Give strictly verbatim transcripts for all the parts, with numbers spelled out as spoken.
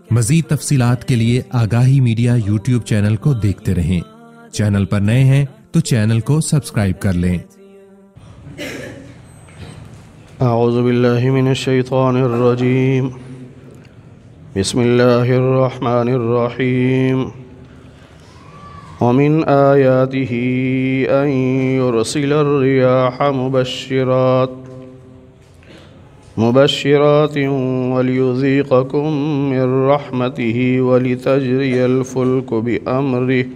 مزید تفصیلات کے لیے آگاہی میڈیا یوٹیوب چینل کو دیکھتے رہیں۔ چینل پر نئے ہیں تو چینل کو سبسکرائب کر لیں۔ اعوذ باللہ من الشیطان الرجیم، بسم اللہ الرحمن الرحیم۔ ومن آیاته أن يرسل الرياح مبشرات مبشرات وليذيقكم من رحمته ولتجري الفلك بأمره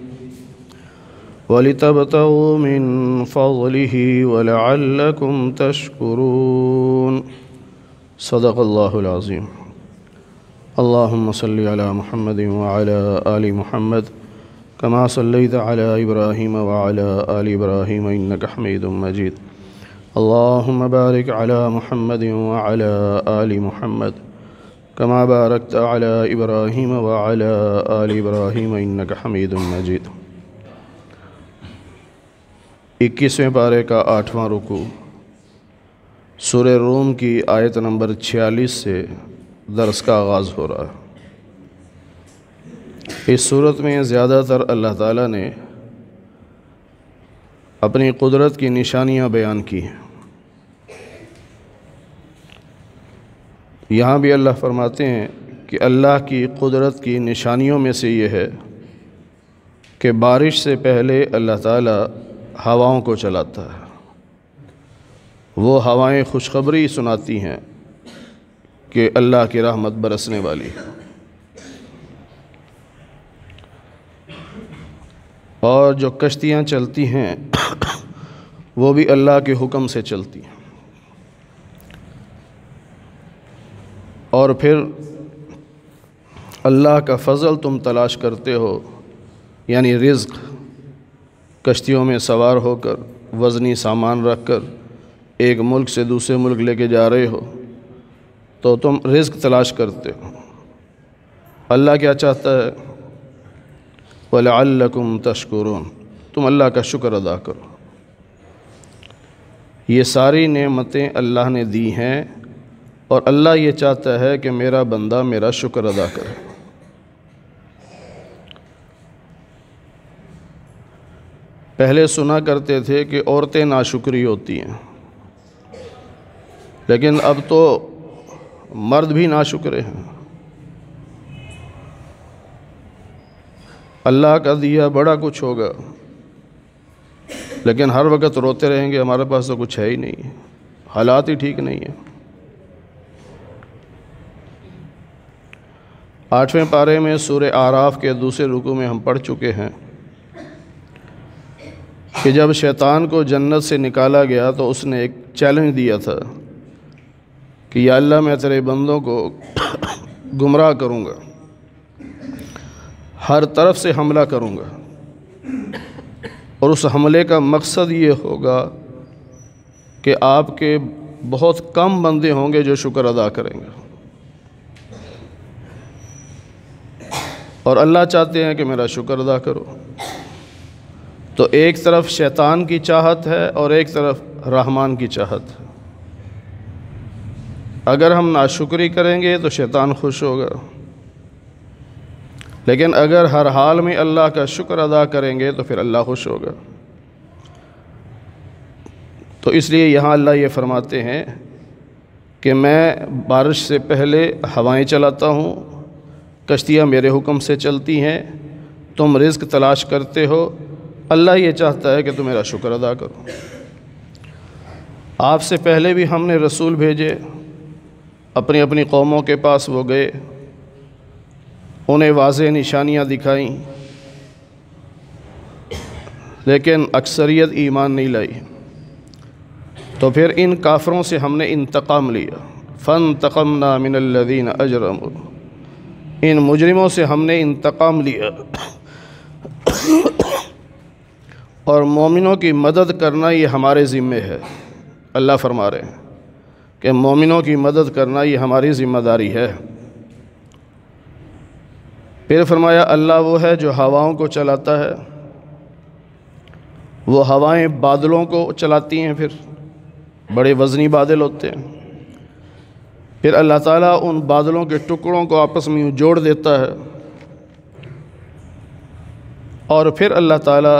ولتبتغوا من فضله ولعلكم تشكرون۔ صدق اللہ العظیم۔ اللهم صل على محمد وعلى آل محمد كما صليت على إبراهيم وعلى آل إبراهيم إنك حميد مجيد۔ اللهم بارك على محمد وعلى آل محمد كما باركت على إبراهيم وعلى آل إبراهيم إنك حميد مجيد۔ اکیسویں پارے کا آٹھواں رکوع سورہ روم کی آیت نمبر چھیالیس سے درس کا آغاز ہو رہا ہے۔ اس صورت میں زیادہ تر اللہ تعالیٰ نے اپنی قدرت کی نشانیاں بیان کی ہیں۔ یہاں بھی اللہ فرماتے ہیں کہ اللہ کی قدرت کی نشانیوں میں سے یہ ہے کہ بارش سے پہلے اللہ تعالیٰ ہواؤں کو چلاتا ہے۔ وہ ہوائیں خوشخبری سناتی ہیں کہ اللہ کی رحمت برسنے والی ہے، اور جو کشتیاں چلتی ہیں وہ بھی اللہ کے حکم سے چلتی ہیں۔ اور پھر اللہ کا فضل تم تلاش کرتے ہو، یعنی رزق، کشتیوں میں سوار ہو کر وزنی سامان رکھ کر ایک ملک سے دوسرے ملک لے کے جا رہے ہو تو تم رزق تلاش کرتے ہو۔ اللہ کیا چاہتا ہے؟ وَلَعَلَّكُمْ تَشْكُرُونَ، تم اللہ کا شکر ادا کرو۔ یہ ساری نعمتیں اللہ نے دی ہیں اور اللہ یہ چاہتا ہے کہ میرا بندہ میرا شکر ادا کرے۔ پہلے سنا کرتے تھے کہ عورتیں ناشکری ہوتی ہیں، لیکن اب تو مرد بھی ناشکرے ہیں۔ اللہ کا دیا بڑا کچھ ہوگا، لیکن ہر وقت روتے رہیں گے ہمارے پاس تو کچھ ہے ہی نہیں ہے، حالات ہی ٹھیک نہیں ہیں۔ آٹھویں پارے میں سورہ اعراف کے دوسرے رکوع میں ہم پڑھ چکے ہیں کہ جب شیطان کو جنت سے نکالا گیا تو اس نے ایک چیلنج دیا تھا کہ یا اللہ میں تیرے بندوں کو گمراہ کروں گا، ہر طرف سے حملہ کروں گا، اور اس حملے کا مقصد یہ ہوگا کہ آپ کے بہت کم بندے ہوں گے جو شکر ادا کریں گے، اور اللہ چاہتے ہیں کہ میرا شکر ادا کرو۔ تو ایک طرف شیطان کی چاہت ہے اور ایک طرف رحمان کی چاہت ہے۔ اگر ہم ناشکری کریں گے تو شیطان خوش ہوگا، لیکن اگر ہر حال میں اللہ کا شکر ادا کریں گے تو پھر اللہ خوش ہوگا۔ تو اس لیے یہاں اللہ یہ فرماتے ہیں کہ میں بارش سے پہلے ہوائیں چلاتا ہوں، کشتیاں میرے حکم سے چلتی ہیں، تم رزق تلاش کرتے ہو، اللہ یہ چاہتا ہے کہ تم میرا شکر ادا کرو۔ آپ سے پہلے بھی ہم نے رسول بھیجے، اپنی اپنی قوموں کے پاس وہ گئے، انہیں واضح نشانیاں دکھائیں، لیکن اکثریت ایمان نہیں لائی۔ تو پھر ان کافروں سے ہم نے انتقام لیا، فانتقمنا من الذین اجرموا، ان مجرموں سے ہم نے انتقام لیا۔ اور مومنوں کی مدد کرنا یہ ہمارے ذمے ہے۔ اللہ فرما رہے ہیں کہ مومنوں کی مدد کرنا یہ ہماری ذمہ داری ہے۔ پھر فرمایا اللہ وہ ہے جو ہواؤں کو چلاتا ہے، وہ ہوائیں بادلوں کو چلاتی ہیں، پھر بڑے وزنی بادل ہوتے ہیں، پھر اللہ تعالیٰ ان بادلوں کے ٹکڑوں کو آپس میں جوڑ دیتا ہے، اور پھر اللہ تعالیٰ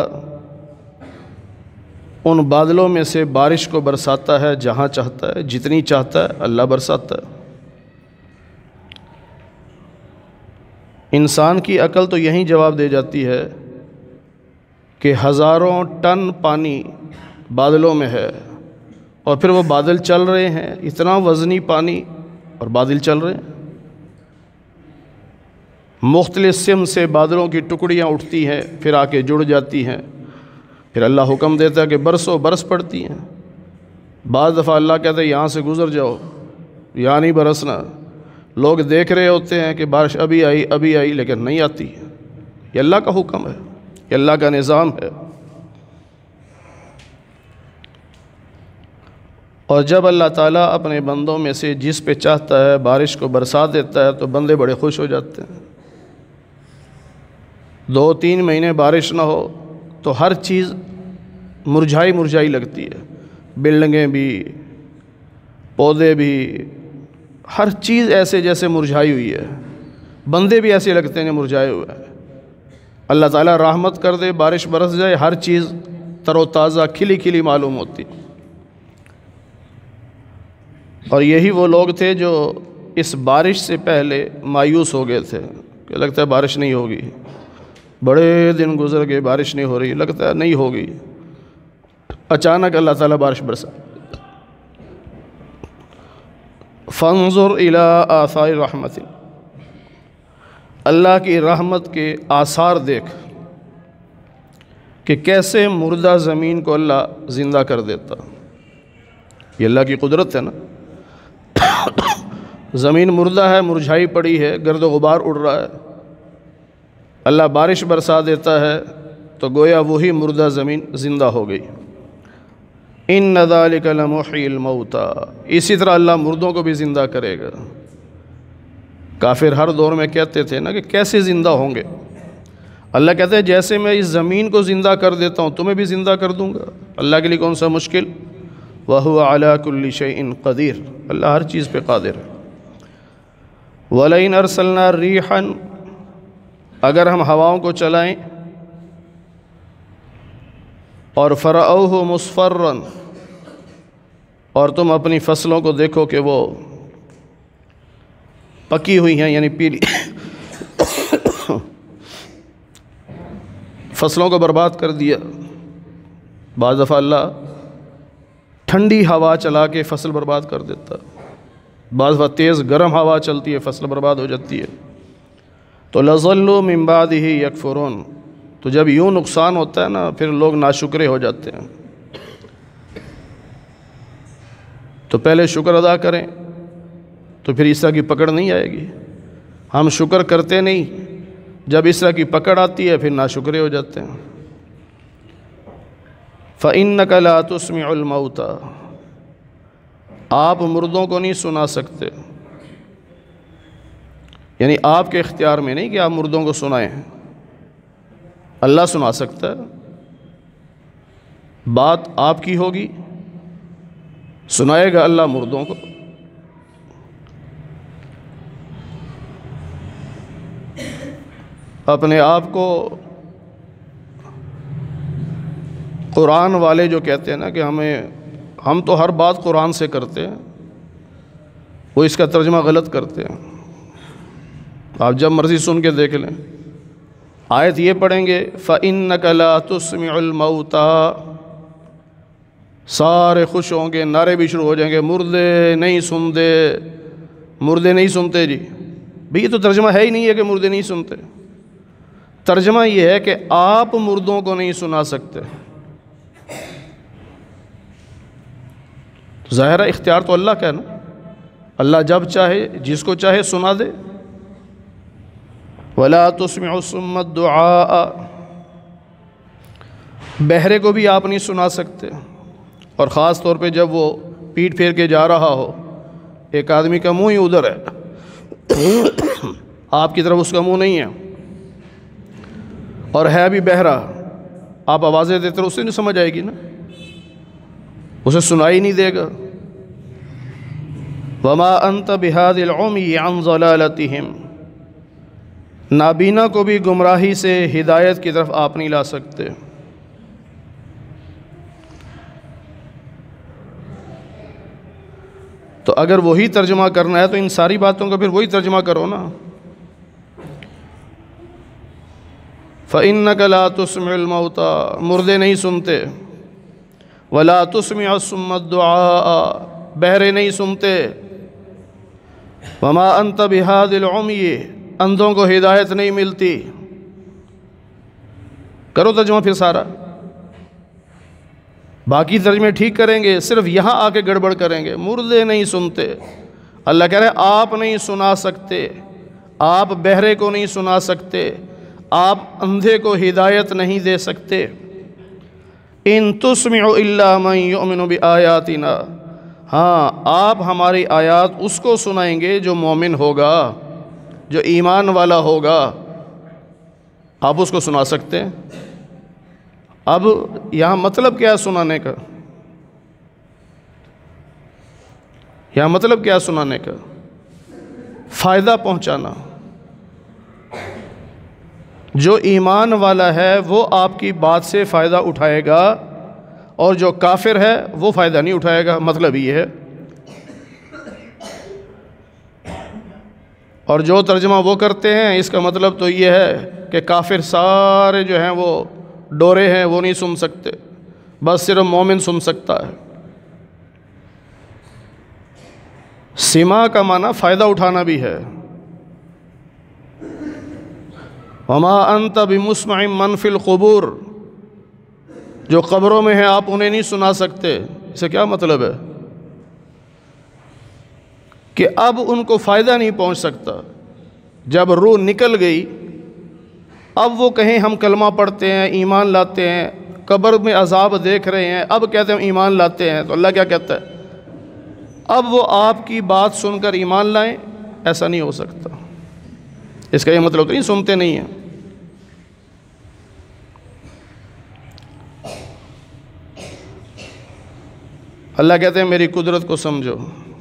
ان بادلوں میں سے بارش کو برساتا ہے جہاں چاہتا ہے، جتنی چاہتا ہے اللہ برساتا ہے۔ انسان کی عقل تو یہی جواب دے جاتی ہے کہ ہزاروں ٹن پانی بادلوں میں ہے، اور پھر وہ بادل چل رہے ہیں، اتنا وزنی پانی اور بادل چل رہے ہیں۔ مختلف سم سے بادلوں کی ٹکڑیاں اٹھتی ہیں، پھر آ کے جڑ جاتی ہیں، پھر اللہ حکم دیتا ہے کہ برسو، برس پڑتی ہیں۔ بعض دفعہ اللہ کہتا ہے یہاں سے گزر جاؤ، یہاں نہیں برسنا۔ لوگ دیکھ رہے ہوتے ہیں کہ بارش ابھی آئی ابھی آئی لیکن نہیں آتی۔ یہ اللہ کا حکم ہے، یہ اللہ کا نظام ہے۔ اور جب اللہ تعالیٰ اپنے بندوں میں سے جس پہ چاہتا ہے بارش کو برسا دیتا ہے تو بندے بڑے خوش ہو جاتے ہیں۔ دو تین مہینے بارش نہ ہو تو ہر چیز مرجھائی مرجھائی لگتی ہے، بلڈنگیں بھی، پودے بھی، ہر چیز ایسے جیسے مرجھائی ہوئی ہے، بندے بھی ایسے لگتے ہیں مرجھائے ہوئے ہیں۔ اللہ تعالیٰ رحمت کر دے، بارش برس جائے، ہر چیز تر و تازہ کھلی کھلی معلوم ہوتی۔ اور یہی وہ لوگ تھے جو اس بارش سے پہلے مایوس ہو گئے تھے کہ لگتا ہے بارش نہیں ہوگی، بڑے دن گزر گئے بارش نہیں ہو رہی، لگتا ہے نہیں ہوگی، اچانک اللہ تعالیٰ بارش برسا۔ فانظر الی آثار رحمت، اللہ کی رحمت کے آثار دیکھ کہ کیسے مردہ زمین کو اللہ زندہ کر دیتا۔ یہ اللہ کی قدرت ہے نا۔ زمین مردہ ہے، مرجھائی پڑی ہے، گرد و غبار اڑ رہا ہے، اللہ بارش برسا دیتا ہے تو گویا وہی مردہ زمین زندہ ہو گئی۔ ان ذالک لمحیی الموتیٰ، اسی طرح اللہ مردوں کو بھی زندہ کرے گا۔ کافر ہر دور میں کہتے تھے نا کہ کیسے زندہ ہوں گے؟ اللہ کہتے ہیں جیسے میں اس زمین کو زندہ کر دیتا ہوں تمہیں بھی زندہ کر دوں گا۔ اللہ کے لیے کون سا مشکل؟ وَهُوَ عَلَىٰ كُلِّ شَيْءٍ قَدِيرٌ، اللہ ہر چیز پہ قادر ہے۔ وَلَئِنْ أَرْسَلْنَا رِيحًا، اگر ہم ہواؤں کو چلائیں، اور فَرَأَوْهُ مُصْفَرًّا، اور تم اپنی فصلوں کو دیکھو کہ وہ پکی ہوئی ہیں یعنی پیلی، فصلوں کو برباد کر دیا۔ بعض دفعہ اللہ ٹھنڈی ہوا چلا کے فصل برباد کر دیتا، بعض دفعہ تیز گرم ہوا چلتی ہے فصل برباد ہو جاتی ہے۔ تو لَظَلُّوا مِن بَعْدِهِ يَكْفُرُونَ، تو جب یوں نقصان ہوتا ہے نا پھر لوگ ناشکرے ہو جاتے ہیں۔ تو پہلے شکر ادا کریں تو پھر اس طرح کی پکڑ نہیں آئے گی۔ ہم شکر کرتے نہیں، جب اس طرح کی پکڑ آتی ہے پھر ناشکرے ہو جاتے ہیں۔ فَإِنَّكَ لَا تُسْمِعُ الْمَوْتَىٰ، آپ مردوں کو نہیں سنا سکتے، یعنی آپ کے اختیار میں نہیں کہ آپ مردوں کو سنائیں، اللہ سنا سکتا ہے۔ بات آپ کی ہوگی، سنائے گا اللہ مردوں کو۔ اپنے آپ کو قرآن والے جو کہتے ہیں نا کہ ہمیں ہم تو ہر بات قرآن سے کرتے ہیں، وہ اس کا ترجمہ غلط کرتے ہیں۔ آپ جب مرضی سن کے دیکھ لیں، آیت یہ پڑھیں گے فَإِنَّكَ لَا تُسْمِعُ الْمَوْتَىٰ، سارے خوش ہوں گے، نعرے بھی شروع ہو جائیں گے، مردے نہیں سنتے، مردے نہیں سنتے جی۔ بھئی یہ تو ترجمہ ہے ہی نہیں ہے کہ مردے نہیں سنتے، ترجمہ یہ ہے کہ آپ مردوں کو نہیں سنا سکتے۔ ظاہرہ اختیار تو اللہ کا ہے نا، اللہ جب چاہے جس کو چاہے سنا دے۔ وَلَا تُسْمِعُ الصُّمَّ الدُّعَاءَ، بہرے کو بھی آپ نہیں سنا سکتے، اور خاص طور پہ جب وہ پیٹ پھیر کے جا رہا ہو، ایک آدمی کا منہ ہی ادھر ہے، آپ کی طرف اس کا منہ نہیں ہے، اور ہے بھی بہرا، آپ آوازیں دیتے رہو اسے نہیں سمجھ آئے گی نا، اسے سنائی نہیں دے گا۔ وما انت بہادی العمی عن ضلالتہم، نابینا کو بھی گمراہی سے ہدایت کی طرف آپ نہیں لا سکتے۔ تو اگر وہی ترجمہ کرنا ہے تو ان ساری باتوں کا پھر وہی ترجمہ کرو نا۔ فَإِنَّكَ لَا تُسْمِعُ الْمَوْتَى، مردے نہیں سنتے، وَلَا تُسْمِعُ الصُّمَّ الدُّعَاءَ، بہرے نہیں سنتے، وَمَا أَنْتَ بِهَادِ الْعُمْيِ، اندھوں کو ہدایت نہیں ملتی۔ کرو ترجمہ پھر سارا، باقی ترجمے ٹھیک کریں گے، صرف یہاں آ کے گڑبڑ کریں گے۔ مردے نہیں سنتے، اللہ کہہ رہے ہیں آپ نہیں سنا سکتے، آپ بہرے کو نہیں سنا سکتے، آپ اندھے کو ہدایت نہیں دے سکتے۔ ان تسمع الا من یؤمن بآیاتنا، ہاں آپ ہماری آیات اس کو سنائیں گے جو مومن ہوگا، جو ایمان والا ہوگا، آپ اس کو سنا سکتے ہیں۔ اب یہاں مطلب کیا ہے سنانے کا؟ یہاں مطلب کیا ہے سنانے کا؟ فائدہ پہنچانا۔ جو ایمان والا ہے وہ آپ کی بات سے فائدہ اٹھائے گا، اور جو کافر ہے وہ فائدہ نہیں اٹھائے گا، مطلب یہ ہے۔ اور جو ترجمہ وہ کرتے ہیں اس کا مطلب تو یہ ہے کہ کافر سارے جو ہیں وہ ڈورے ہیں، وہ نہیں سن سکتے، بس صرف مومن سن سکتا ہے۔ سما کا معنی فائدہ اٹھانا بھی ہے۔ وما انت بمسمع من فی القبور، جو قبروں میں ہیں آپ انہیں نہیں سنا سکتے۔ اس سے کیا مطلب ہے؟ کہ اب ان کو فائدہ نہیں پہنچ سکتا۔ جب روح نکل گئی، اب وہ کہیں ہم کلمہ پڑھتے ہیں، ایمان لاتے ہیں، قبر میں عذاب دیکھ رہے ہیں، اب کہتے ہیں ایمان لاتے ہیں، تو اللہ کیا کہتا ہے؟ اب وہ آپ کی بات سن کر ایمان لائیں، ایسا نہیں ہو سکتا۔ اس کا یہ مطلب تو نہیں سنتے نہیں ہیں۔ اللہ کہتے ہیں میری قدرت کو سمجھو۔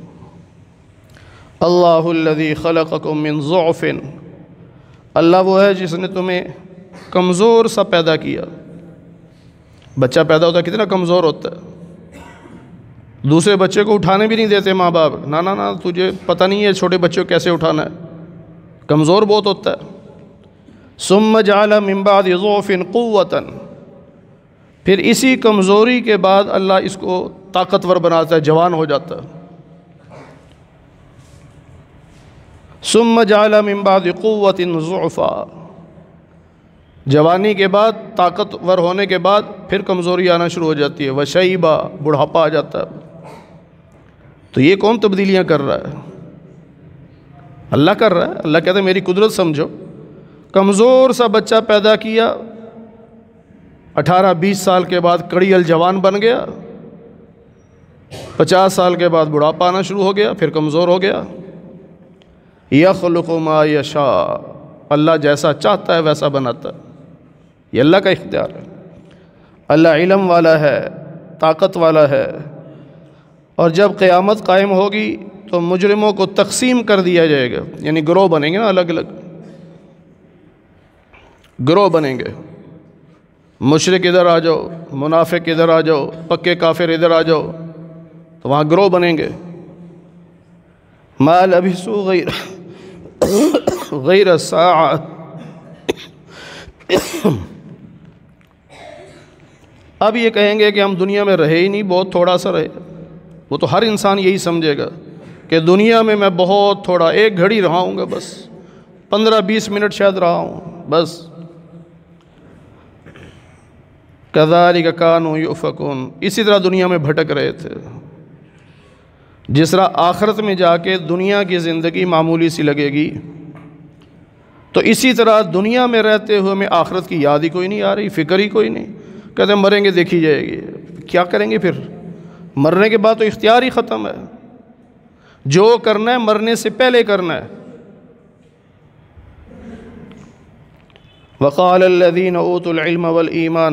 اللہ الذی خلقکم من ضعف، اللہ وہ ہے جس نے تمہیں کمزور سا پیدا کیا۔ بچہ پیدا ہوتا ہے کتنا کمزور ہوتا ہے، دوسرے بچے کو اٹھانے بھی نہیں دیتے ماں باپ، نا نا نا تجھے پتہ نہیں ہے چھوٹے بچے کو کیسے اٹھانا ہے، کمزور بہت ہوتا ہے۔ ثم جعل من بعد ضعف قوة، پھر اسی کمزوری کے بعد اللہ اس کو طاقتور بناتا ہے، جوان ہو جاتا ہے۔ ثم جعل من بعد قوة ضعفا، جوانی کے بعد طاقتور ہونے کے بعد پھر کمزوری آنا شروع ہو جاتی ہے، وشیبا، بڑھاپا آ جاتا ہے۔ تو یہ کون تبدیلیاں کر رہا ہے؟ اللہ کر رہا ہے۔ اللہ کہتا ہے میری قدرت سمجھو، کمزور سا بچہ پیدا کیا، اٹھارہ بیس سال کے بعد کڑیل جوان بن گیا، پچاس سال کے بعد بڑھاپا آنا شروع ہو گیا، پھر کمزور ہو گیا۔ یخلق ما یشاء، اللہ جیسا چاہتا ہے ویسا بناتا ہے، یہ اللہ کا اختیار ہے۔ اللہ علم والا ہے، طاقت والا ہے، اور جب قیامت قائم ہوگی تو مجرموں کو تقسیم کر دیا جائے گا، یعنی گروہ بنیں گے نا، الگ الگ گروہ بنیں گے۔ مشرک ادھر آ جاؤ، منافق ادھر آ جاؤ، پکے کافر ادھر آ جاؤ، تو وہاں گروہ بنیں گے۔ ما لبثوا غیر غیر ساعہ، اب یہ کہیں گے کہ ہم دنیا میں رہے ہی نہیں، بہت تھوڑا سا رہے۔ وہ تو ہر انسان یہی سمجھے گا کہ دنیا میں میں بہت تھوڑا، ایک گھڑی رہا ہوں گا، بس پندرہ بیس منٹ شاید رہا ہوں بس۔ کذالک کانوا یؤفکون، اسی طرح دنیا میں بھٹک رہے تھے، جس طرح آخرت میں جا کے دنیا کی زندگی معمولی سی لگے گی، تو اسی طرح دنیا میں رہتے ہوئے ہمیں آخرت کی یاد ہی کوئی نہیں آ رہی، فکر ہی کوئی نہیں۔ کہتے ہیں مریں گے دیکھی جائے گی، کیا کریں گے پھر؟ مرنے کے بعد تو اختیار ہی ختم ہے، جو کرنا ہے مرنے سے پہلے کرنا ہے۔ وقال الذین اوتوا العلم والایمان،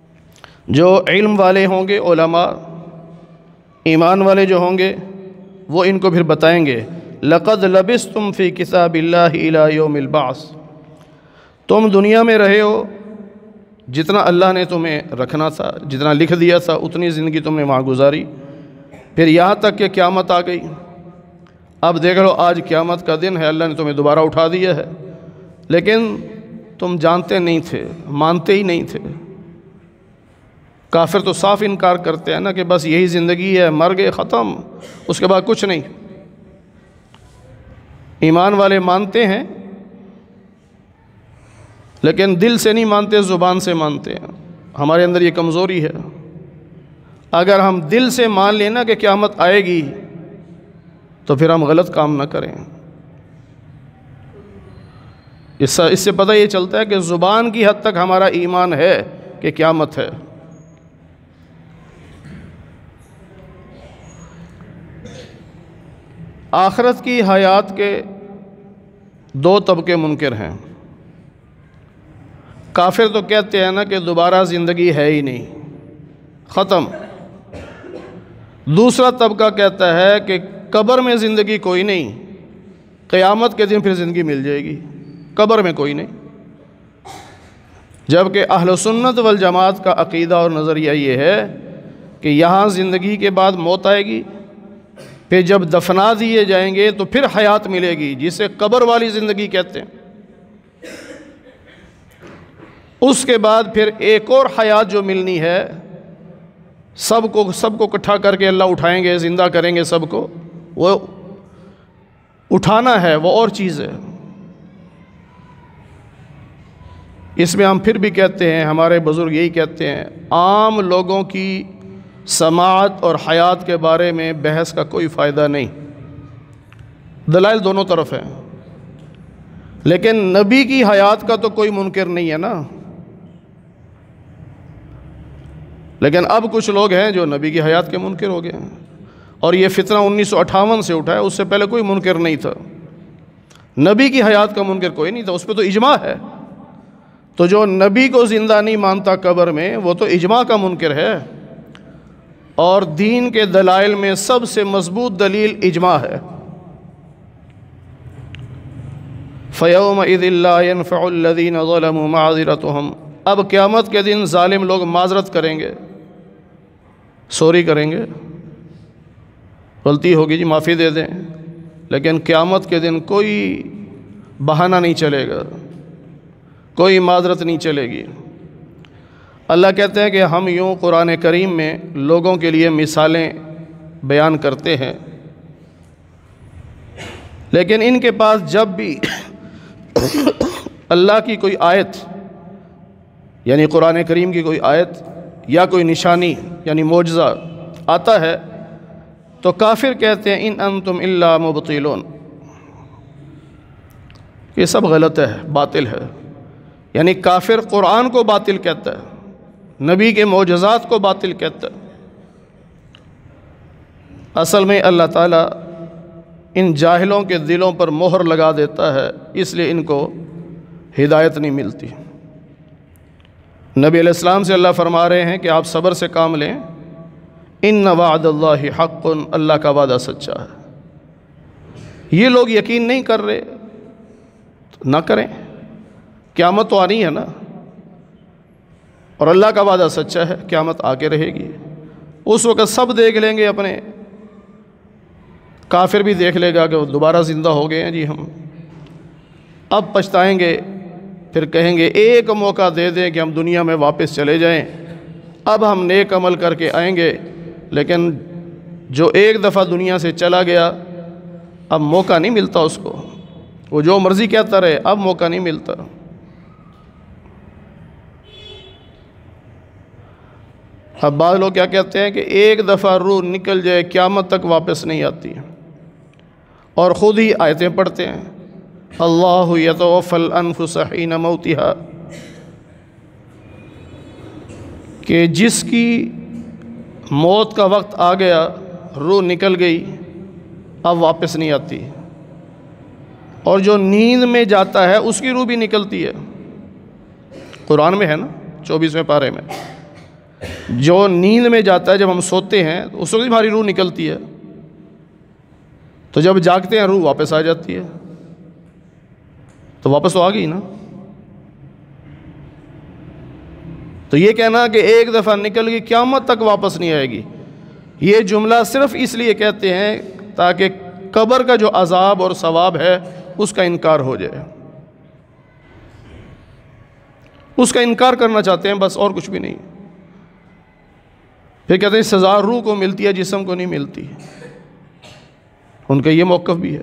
جو علم والے ہوں گے علماء، ایمان والے جو ہوں گے وہ ان کو پھر بتائیں گے لَقَدْ لَبِثْتُمْ فِي كِتَابِ اللَّهِ إِلَى يَوْمِ الْبَعْثِ، تم دنیا میں رہے ہو، جتنا اللہ نے تمہیں رکھنا تھا، جتنا لکھ دیا تھا اتنی زندگی تم نے وہاں گزاری، پھر یہاں تک کہ قیامت آ گئی۔ اب دیکھ لو آج قیامت کا دن ہے، اللہ نے تمہیں دوبارہ اٹھا دیا ہے، لیکن تم جانتے نہیں تھے، مانتے ہی نہیں تھے۔ کافر تو صاف انکار کرتے ہیں نا کہ بس یہی زندگی ہے، مر گئے ختم، اس کے بعد کچھ نہیں۔ ایمان والے مانتے ہیں لیکن دل سے نہیں مانتے، زبان سے مانتے ہیں۔ ہمارے اندر یہ کمزوری ہے، اگر ہم دل سے مان لینا کہ قیامت آئے گی تو پھر ہم غلط کام نہ کریں۔ اس سے پتہ یہ چلتا ہے کہ زبان کی حد تک ہمارا ایمان ہے کہ قیامت ہے۔ آخرت کی حیات کے دو طبقے منکر ہیں۔ کافر تو کہتے ہیں نا کہ دوبارہ زندگی ہے ہی نہیں، ختم۔ دوسرا طبقہ کہتا ہے کہ قبر میں زندگی کوئی نہیں، قیامت کے دن پھر زندگی مل جائے گی، قبر میں کوئی نہیں۔ جبکہ اہل سنت والجماعت کا عقیدہ اور نظریہ یہ ہے کہ یہاں زندگی کے بعد موت آئے گی، پھر جب دفنا دیے جائیں گے تو پھر حیات ملے گی، جسے قبر والی زندگی کہتے ہیں۔ اس کے بعد پھر ایک اور حیات جو ملنی ہے، سب کو سب کو اکٹھا کر کے اللہ اٹھائیں گے، زندہ کریں گے سب کو، وہ اٹھانا ہے، وہ اور چیز ہے۔ اس میں ہم پھر بھی کہتے ہیں، ہمارے بزرگ یہی کہتے ہیں، عام لوگوں کی سماعت اور حیات کے بارے میں بحث کا کوئی فائدہ نہیں۔ دلائل دونوں طرف ہیں، لیکن نبی کی حیات کا تو کوئی منکر نہیں ہے نا۔ لیکن اب کچھ لوگ ہیں جو نبی کی حیات کے منکر ہو گئے ہیں، اور یہ فتنہ انیس سو اٹھاون سے اٹھا ہے، اس سے پہلے کوئی منکر نہیں تھا۔ نبی کی حیات کا منکر کوئی نہیں تھا، اس پہ تو اجماع ہے۔ تو جو نبی کو زندہ نہیں مانتا قبر میں، وہ تو اجماع کا منکر ہے، اور دین کے دلائل میں سب سے مضبوط دلیل اجماع ہے۔ فَيَوْمَئِذٍ لَا يَنْفَعُ الَّذِينَ ظَلَمُوا مَعْذِرَتُهُمْ، اب قیامت کے دن ظالم لوگ معذرت کریں گے، سوری کریں گے، غلطی ہوگی جی معافی دے دیں، لیکن قیامت کے دن کوئی بہانہ نہیں چلے گا، کوئی معذرت نہیں چلے گی۔ اللہ کہتے ہیں کہ ہم یوں قرآن کریم میں لوگوں کے لیے مثالیں بیان کرتے ہیں، لیکن ان کے پاس جب بھی اللہ کی کوئی آیت، یعنی قرآن کریم کی کوئی آیت یا کوئی نشانی یعنی معجزہ آتا ہے تو کافر کہتے ہیں ان انتم الا مبطلون، یہ سب غلط ہے، باطل ہے۔ یعنی کافر قرآن کو باطل کہتا ہے، نبی کے معجزات کو باطل کہتا ہے۔ اصل میں اللہ تعالیٰ ان جاہلوں کے دلوں پر مہر لگا دیتا ہے، اس لیے ان کو ہدایت نہیں ملتی۔ نبی علیہ السلام سے اللہ فرما رہے ہیں کہ آپ صبر سے کام لیں، ان وعد اللہ حق، اللہ کا وعدہ سچا ہے۔ یہ لوگ یقین نہیں کر رہے، نہ کریں، قیامت تو آنی ہے نا، اور اللہ کا وعدہ سچا ہے، قیامت آ کے رہے گی۔ اس وقت سب دیکھ لیں گے، اپنے کافر بھی دیکھ لے گا کہ وہ دوبارہ زندہ ہو گئے ہیں جی ہم، اب پچھتائیں گے، پھر کہیں گے ایک موقع دے دیں کہ ہم دنیا میں واپس چلے جائیں، اب ہم نیک عمل کر کے آئیں گے۔ لیکن جو ایک دفعہ دنیا سے چلا گیا اب موقع نہیں ملتا اس کو، وہ جو مرضی کہتا رہے، اب موقع نہیں ملتا۔ اب بعض لوگ کیا کہتے ہیں کہ ایک دفعہ روح نکل جائے قیامت تک واپس نہیں آتی، اور خود ہی آیتیں پڑھتے ہیں، اللہ یتوفی الانفس حین موتہا، کہ جس کی موت کا وقت آ گیا، روح نکل گئی، اب واپس نہیں آتی۔ اور جو نیند میں جاتا ہے اس کی روح بھی نکلتی ہے، قرآن میں ہے نا چوبیسویں پارے میں، جو نیند میں جاتا ہے، جب ہم سوتے ہیں تو اس وقت ہماری روح نکلتی ہے۔ تو جب جاگتے ہیں روح واپس آ جاتی ہے، تو واپس تو آ گئی نا۔ تو یہ کہنا کہ ایک دفعہ نکل گئی قیامت تک واپس نہیں آئے گی، یہ جملہ صرف اس لیے کہتے ہیں تاکہ قبر کا جو عذاب اور ثواب ہے اس کا انکار ہو جائے، اس کا انکار کرنا چاہتے ہیں بس، اور کچھ بھی نہیں۔ پھر کہتے ہیں سزا روح کو ملتی ہے، جسم کو نہیں ملتی، ان کا یہ موقف بھی ہے۔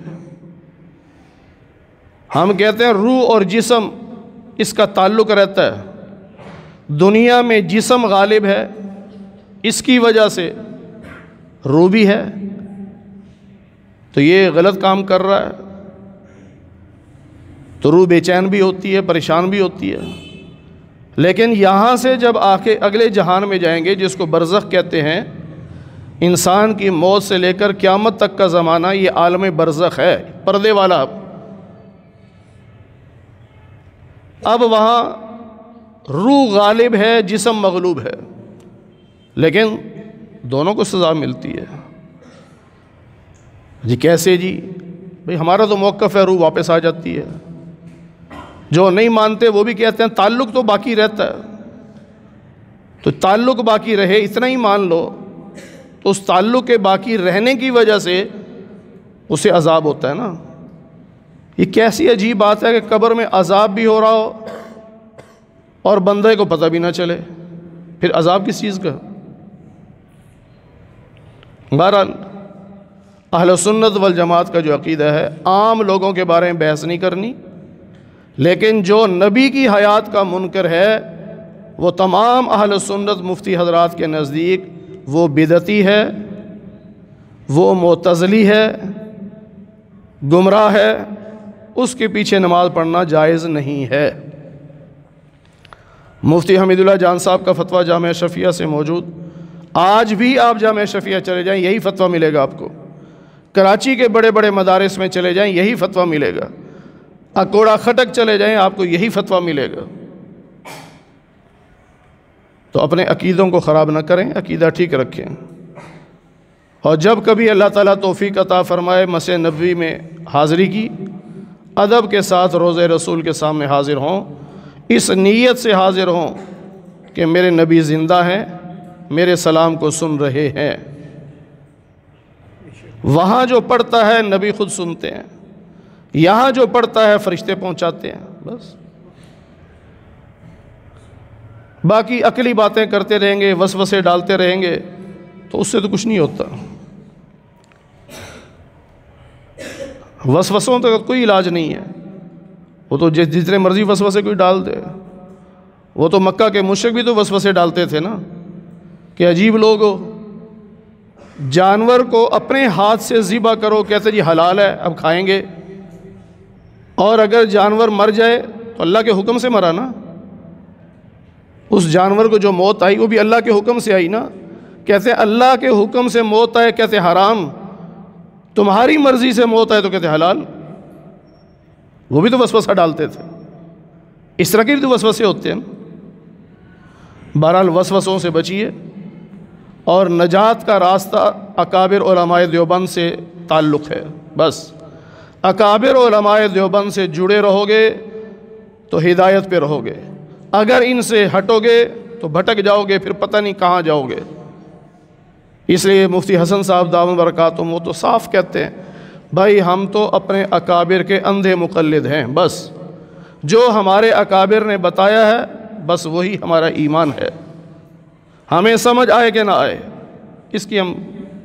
ہم کہتے ہیں روح اور جسم اس کا تعلق رہتا ہے، دنیا میں جسم غالب ہے، اس کی وجہ سے روح بھی ہے، تو یہ غلط کام کر رہا ہے، تو روح بے چین بھی ہوتی ہے، پریشان بھی ہوتی ہے۔ لیکن یہاں سے جب آ کے اگلے جہان میں جائیں گے جس کو برزخ کہتے ہیں، انسان کی موت سے لے کر قیامت تک کا زمانہ یہ عالم برزخ ہے، پردے والا۔ اب وہاں روح غالب ہے، جسم مغلوب ہے، لیکن دونوں کو سزا ملتی ہے۔ جی کیسے جی؟ بھئی ہمارا تو موقف ہے روح واپس آ جاتی ہے، جو نہیں مانتے وہ بھی کہتے ہیں تعلق تو باقی رہتا ہے، تو تعلق باقی رہے اتنا ہی مان لو، تو اس تعلق کے باقی رہنے کی وجہ سے اسے عذاب ہوتا ہے نا۔ یہ کیسی عجیب بات ہے کہ قبر میں عذاب بھی ہو رہا ہو اور بندے کو پتہ بھی نہ چلے، پھر عذاب کس چیز کا؟ بہرحال اہل سنت والجماعت کا جو عقیدہ ہے، عام لوگوں کے بارے میں بحث نہیں کرنی، لیکن جو نبی کی حیات کا منکر ہے وہ تمام اہل سنت مفتی حضرات کے نزدیک وہ بدعتی ہے، وہ معتزلی ہے، گمراہ ہے، اس کے پیچھے نماز پڑھنا جائز نہیں ہے۔ مفتی حمید اللہ جان صاحب کا فتویٰ جامعہ شفیعہ سے موجود، آج بھی آپ جامعہ شفیعہ چلے جائیں یہی فتویٰ ملے گا آپ کو، کراچی کے بڑے بڑے مدارس میں چلے جائیں یہی فتویٰ ملے گا، اکوڑا خٹک چلے جائیں آپ کو یہی فتویٰ ملے گا۔ تو اپنے عقیدوں کو خراب نہ کریں، عقیدہ ٹھیک رکھیں، اور جب کبھی اللہ تعالیٰ توفیق عطا فرمائے مسجد نبوی میں حاضری کی، ادب کے ساتھ روضہ رسول کے سامنے حاضر ہوں، اس نیت سے حاضر ہوں کہ میرے نبی زندہ ہیں، میرے سلام کو سن رہے ہیں۔ وہاں جو پڑھتا ہے نبی خود سنتے ہیں، یہاں جو پڑھتا ہے فرشتے پہنچاتے ہیں، بس۔ باقی عقلی باتیں کرتے رہیں گے، وسوسے ڈالتے رہیں گے تو اس سے تو کچھ نہیں ہوتا۔ وسوسوں تو کوئی علاج نہیں ہے، وہ تو جتنے مرضی وسوسے کوئی ڈال دے۔ وہ تو مکہ کے مشرک بھی تو وسوسے ڈالتے تھے نا، کہ عجیب لوگ ہو، جانور کو اپنے ہاتھ سے ذبح کرو، کہتے جی حلال ہے اب کھائیں گے، اور اگر جانور مر جائے تو اللہ کے حکم سے مرا نا، اس جانور کو جو موت آئی وہ بھی اللہ کے حکم سے آئی نا، کہتے ہیں اللہ کے حکم سے موت آئے کہتے حرام، تمہاری مرضی سے موت آئے تو کہتے حلال۔ وہ بھی تو وسوسہ ڈالتے تھے، اس طرح کے بھی تو وسوسے ہوتے ہیں۔ بہرحال وسوسوں سے بچیے، اور نجات کا راستہ اکابر علماء دیوبند سے تعلق ہے، بس اکابر علماء دیوبند سے جڑے رہو گے تو ہدایت پہ رہو گے، اگر ان سے ہٹو گے تو بھٹک جاؤ گے، پھر پتہ نہیں کہاں جاؤ گے۔ اس لیے مفتی حسن صاحب دامت برکاتہم وہ تو صاف کہتے ہیں بھائی ہم تو اپنے اکابر کے اندھے مقلد ہیں، بس جو ہمارے اکابر نے بتایا ہے بس وہی ہمارا ایمان ہے، ہمیں سمجھ آئے کہ نہ آئے اس کی ہم۔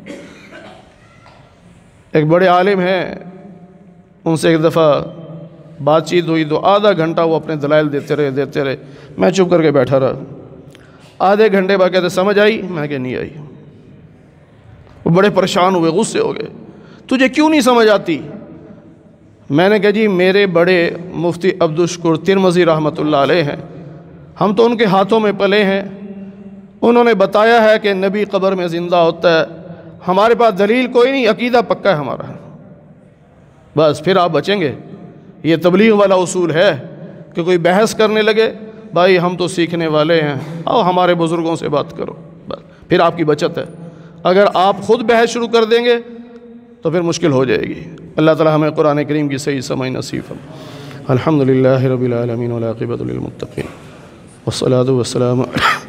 ایک بڑے عالم ہیں، ان سے ایک دفعہ بات چیت ہوئی تو آدھا گھنٹہ وہ اپنے دلائل دیتے رہے دیتے رہے میں چپ کر کے بیٹھا رہا۔ آدھے گھنٹے بعد کہتے سمجھ آئی؟ میں کہ نہیں آئی۔ وہ بڑے پریشان ہوئے، غصے ہو گئے، تجھے کیوں نہیں سمجھ آتی؟ میں نے کہا جی میرے بڑے مفتی عبدالشکور ترمذی رحمۃ اللہ علیہ ہیں، ہم تو ان کے ہاتھوں میں پلے ہیں، انہوں نے بتایا ہے کہ نبی قبر میں زندہ ہوتا ہے، ہمارے پاس دلیل کوئی نہیں، عقیدہ پکا ہے ہمارا، بس پھر آپ بچیں گے۔ یہ تبلیغ والا اصول ہے کہ کوئی بحث کرنے لگے، بھائی ہم تو سیکھنے والے ہیں، آؤ ہمارے بزرگوں سے بات کرو، بس پھر آپ کی بچت ہے۔ اگر آپ خود بحث شروع کر دیں گے تو پھر مشکل ہو جائے گی۔ اللہ تعالی ہمیں قرآن کریم کی صحیح سمجھ نصیب فرمائے۔ الحمدللہ رب العالمین والعاقبۃ للمتقین والصلاۃ والسلام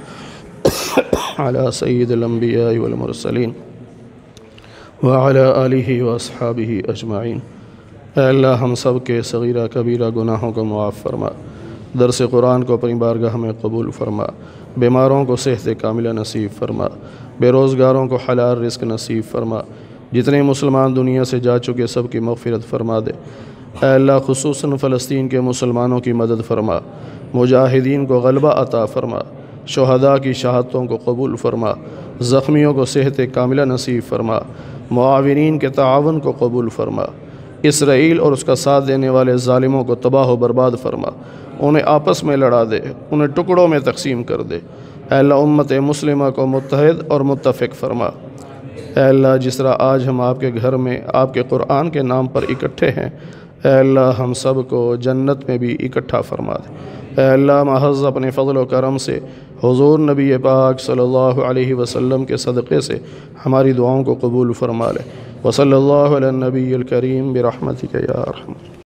علی سید الانبیاء والمرسلین وعلی آلہ واصحابہ اجمعین۔ اے اللہ ہم سب کے صغیرہ کبیرہ گناہوں کو معاف فرما، درس قرآن کو اپنی بارگاہ میں قبول فرما، بیماروں کو صحت کاملہ نصیب فرما، بے روزگاروں کو حلال رزق نصیب فرما، جتنے مسلمان دنیا سے جا چکے سب کی مغفرت فرما دے۔ اے اللہ خصوصاً فلسطین کے مسلمانوں کی مدد فرما، مجاہدین کو غلبہ عطا فرما، شہداء کی شہادتوں کو قبول فرما، زخمیوں کو صحت کاملہ نصیب فرما، معاونین کے تعاون کو قبول فرما، اسرائیل اور اس کا ساتھ دینے والے ظالموں کو تباہ و برباد فرما، انہیں آپس میں لڑا دے، انہیں ٹکڑوں میں تقسیم کر دے۔ اے اللہ امت مسلمہ کو متحد اور متفق فرما۔ اے اللہ جس طرح آج ہم آپ کے گھر میں آپ کے قرآن کے نام پر اکٹھے ہیں، اے اللہ ہم سب کو جنت میں بھی اکٹھا فرما دے۔ اے اللہ محض اپنے فضل و کرم سے حضور نبی پاک صلی اللہ علیہ وسلم کے صدقے سے ہماری دعاؤں کو قبول فرما لے۔ وصلی اللہ علی النبی الکریم برحمتک یا ارحم۔